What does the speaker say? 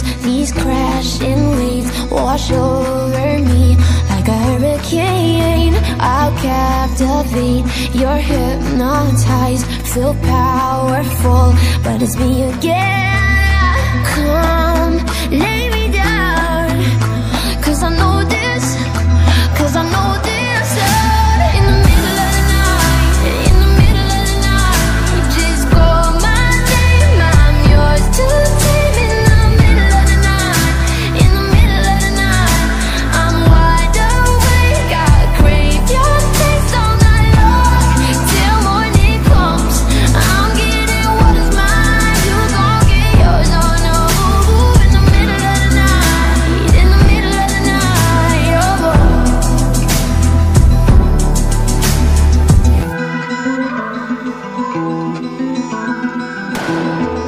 waves, these crashing waves wash over me like a hurricane. I'll captivate, you're hypnotized, feel powerful, but it's me again. Come, lay